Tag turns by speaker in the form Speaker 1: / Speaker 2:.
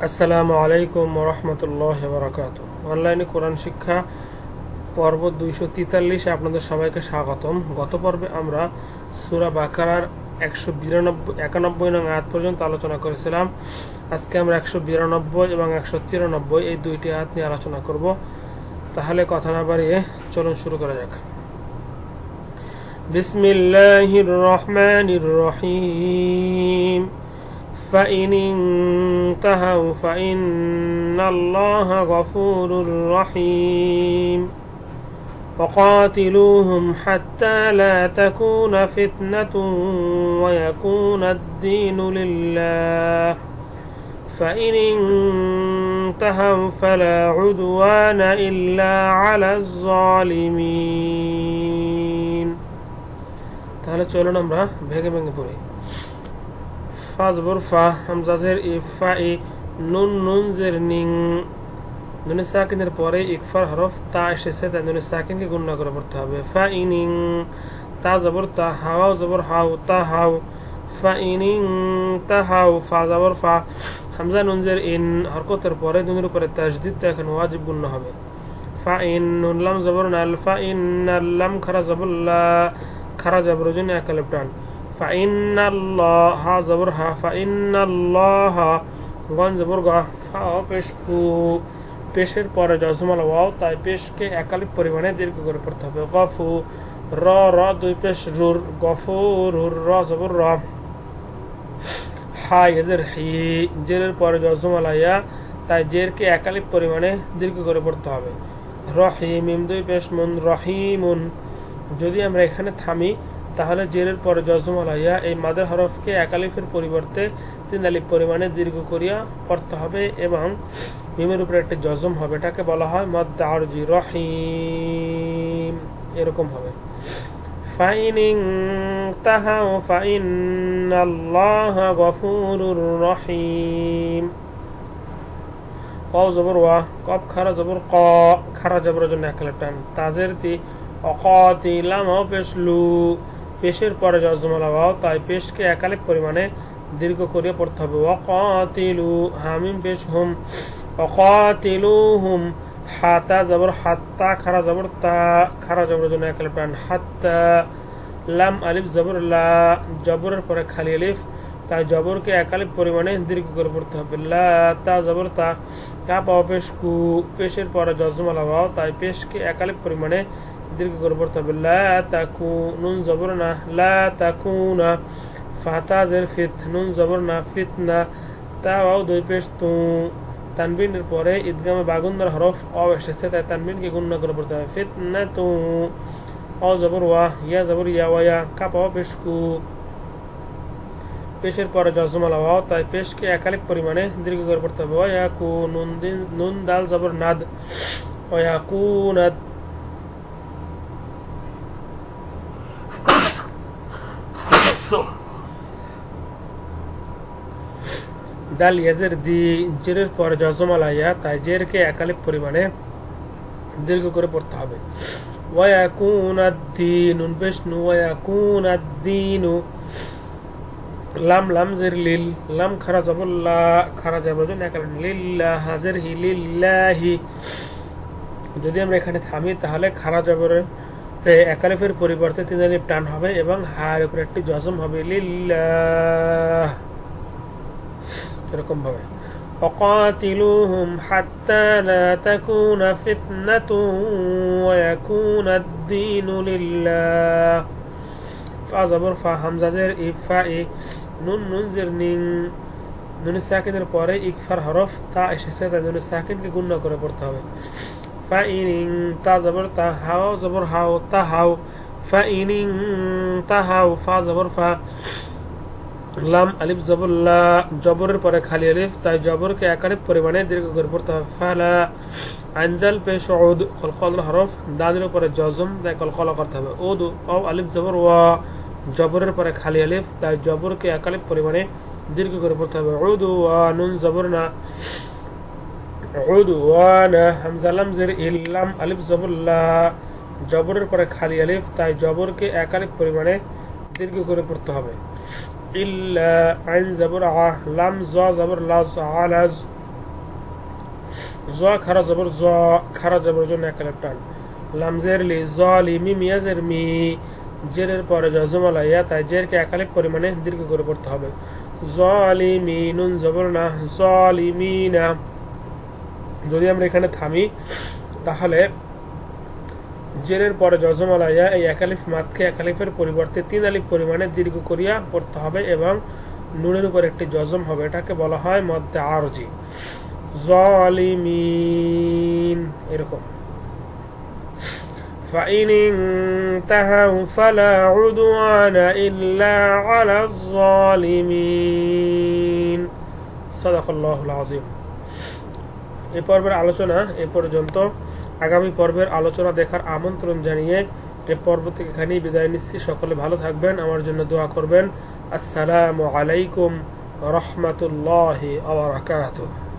Speaker 1: আসসালামু আলাইকুম ওয়া রাহমাতুল্লাহি ওয়া বারাকাতুহু। অনলাইনে কোরআন শিক্ষা পর্ব 243 এ আপনাদের সবাইকে স্বাগতম। গত পর্বে আমরা সূরা বাকারার 191 নং আয়াত পর্যন্ত আলোচনা করেছিলাম। আজকে আমরা 192 এবং 193 এই দুইটি আয়াত নিয়ে আলোচনা করব। তাহলে কথা না বাড়িয়ে চলুন শুরু করা যাক। বিসমিল্লাহির রহমানির রহিম। فإن انتهوا فإن الله غفور رحيم وقاتلوهم حتى لا تكون فتنة ويكون الدين لله فإن انتهوا فلا عدوان إلا على الظالمين। তাহলে চলুন আমরা ভেঙে ভেঙে পড়ি। ফা হামজাজের ইফা ই নুন নুন জের নিং নুনে সাকিনের পরে ইকফার হরফ তা এসেছে, তাই নুনে সাকিনকে গুণনা করে পড়তে হবে। ফা ইনিং তা জবর তা, হাওয়াও জবর হাও, তা হাও। ফা ইনিং তা হাও, ফা জবর ফা, হামজা নুন জের ইন হরকতের পরে নুনের উপরে তাসদীদ, তা এখন ওয়াজিব গুণনা হবে। ফা ইন নুন লাম জবর নাল, ফা ইন্নাল্লাম খারা জবর লা, খারা জবর জন্য এক আলিফ টান। ফাইন্নাল্লাহ হা জবর হা, ফাইন্নাল্লাহ গন জবর গা, ফা পেশ ফু, পেশের পরে জজমাল ওয়াও, তাই পেশকে এক আলিফ পরিমাণে দীর্ঘ করে পড়তে হবে। গফু র র দুই পেশ রুর, গফুর র জবর র। হা ইজের হি, জেরের পরে জজমাল ইয়া, তাই জেরকে এক আলিফ পরিমাণে দীর্ঘ করে পড়তে হবে। রহিম মিম দুই পেশ মুন, রহিমুন। যদি আমরা এখানে থামি তাহলে জেরের পরে জজম আলাইয়া এই মাদের হরফকে এক আলিফের পরিবর্তে 3 আলিফ পরিমাণে দীর্ঘ করিয়া পড়তে হবে এবং মিমের উপরে একটা জজম হবে, এটাকে বলা হয় মদ আরজি, রহিম এরকম হবে। ফাইনিং তাহাউ ফাইন্নাল্লাহা গফুরুর রহিম। ওয়াও জবর ওয়া, কফ খারা জবর ক, খারা জবরের জন্য এক আলিফ টান। তাজের তি অকাতিলাম পেশ লু, পেশের পরে জজমালা ওয়াও, তাই পেশকে এক আলিফ পরিমাণে দীর্ঘ করিয়ে পড়তে হবে। ওয়াকাতিলু হামিম পেশ হুম, ওয়াকাতিলুহুম। হাতা জবর হাত্তা, খারা জবর তা, খারা জবরের জন্য এক আলিফ টান। হাত্তা লাম আলিফ জবর লা, জবরের পরে খালি আলিফ, তাই জবরকে এক আলিফ পরিমাণে দীর্ঘ করে পড়তে হবে। লা তা জবর তা, কাপ পেশ কু, পেশের পরে জজমালা ওয়াও, তাই পেশকে এক আলিফ পরিমাণে দীর্ঘ করে পড়তে হবে। লা তাকু নুন জবর না, লা তাকুনা। ফাতা জের ফিত, নুন জবর না, ফিতনা। তা ওয়াও দুই পেশ তু, তানবিনের পরে ঈদগামে বাগুন্দার হরফ অ এসেছে, তাই তানবিনকে গুণনা করে পড়তে হবে। ফিতনা তু, অ জবর ওয়া, ইয়া জবর ইয়া ওয়া, কাপ পেশ কু, পেশের পরে জজমালা ওয়াও, তাই পেশকে এক আলিফ পরিমাণে দীর্ঘ করে পড়তে হবে। ওয়াকু নুন দিন নুন দাল জবর নাদ, ওয়াকুনাদ। দাল ইয়াজের দি, জেরের পরে জজমাল আইয়া, তাই জেরকে এক আলিফ পরিমাণে দীর্ঘ করে পড়তে হবে। ওয়াকুনাদ-দীন নুন পেশ নু, ওয়াকুনাদ-দীনু। লাম লাম জের লিল, লাম খারা জবর লা, খারা জবর জন্য এক আলিফ। লিল্লাহ হাজের হি, লিল্লাহি। যদি আমরা এখানে থামি তাহলে খারা জবরের এক আলিফের পরিবর্তে 3 আলিফ টান হবে এবং হার উপরে একটি জজম হবে। লিল্লাহ এরকম ভাবে। وقاتلوهم حتى لا تكون فتنة ويكون الدين لله। فا زبر فا হামজা জের ইফা ই নুন নুন জের নিং, নুন সাকিনের পরে ইকফার হরফ তা এসেছে, তাই নুন সাকিনকে গুণনা করে পড়তে হবে। ফা ইনিং তা জবর তা, হাও জবর হাও, তা হাও। ফা ইনিং তা হাও, ফা জবর ফা, লাম আলিফ জবর লা, জবরের পরে খালি আলিফ, তাই জবরকে এক আলিফ পরিমাণে দীর্ঘ করে পড়তে হবে। ফালা আইনদাল পেশ উদ, কলকলার হরফ, দালের উপরে জজম, তাই কলকলা করতে হবে। উদ ও আলিফ জবর ওয়া, জবরের পরে খালি আলিফ, তাই জবরকে এক আলিফ পরিমাণে দীর্ঘ করে পড়তে হবে। উদ ওয়া নুন জবর না, উদ ওয়া না। হামজা লাম জের ইল্লাম আলিফ জবর লা, জবরের পরে খালি আলিফ, তাই জবরকে এক আলিফ পরিমাণে দীর্ঘ করে পড়তে হবে। ইল্লা আইন জবর আ, লাম জ জবর লাজ, আলাজ জ খারা জবর জ, খারা জবর জন্য এক আলিফ টান। লাম জের লি, জালিমি মিয়া জের মি, জেরের পরে জজম আলাইয়া, তাই জেরকে এক আলিফ পরিমাণে দীর্ঘ করে পড়তে হবে। জালিমি, নুন জবর না, জালিমিনা। যদি আমরা এখানে থামি তাহলে জেরের পরে জজম আলাইয়া এই এক আলিফ মাদকে এক আলিফের পরিবর্তে 3 আলিফ পরিমাণে দীর্ঘ করিয়া পড়তে হবে এবং নুনের উপর একটি জজম হবে। এটাকে বলা হয় মদ্দে আরজি। জালিমিন, এরকম। فإن انتهوا فلا عدوان إلا على الظالمين। صدق الله العظيم। এই পর্বের আলোচনা এ পর্যন্ত। আগামী পর্বের আলোচনা দেখার আমন্ত্রণ জানিয়ে এই পর্ব থেকে এখানেই বিদায় নিচ্ছি। সকলে ভালো থাকবেন, আমার জন্য দোয়া করবেন। আসসালামু আলাইকুম ওয়া রাহমাতুল্লাহি ওয়া বারাকাতুহু।